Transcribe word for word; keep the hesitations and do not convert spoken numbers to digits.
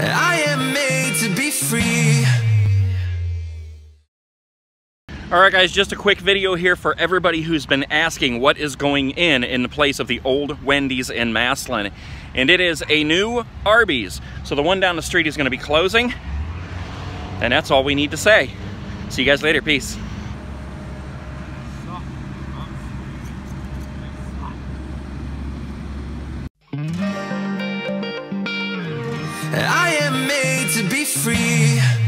I am made to be free. Alright guys, just a quick video here for everybody who's been asking what is going in in the place of the old Wendy's in Massillon. And it is a new Arby's. So the one down the street is going to be closing. And that's all we need to say. See you guys later. Peace. I am made to be free.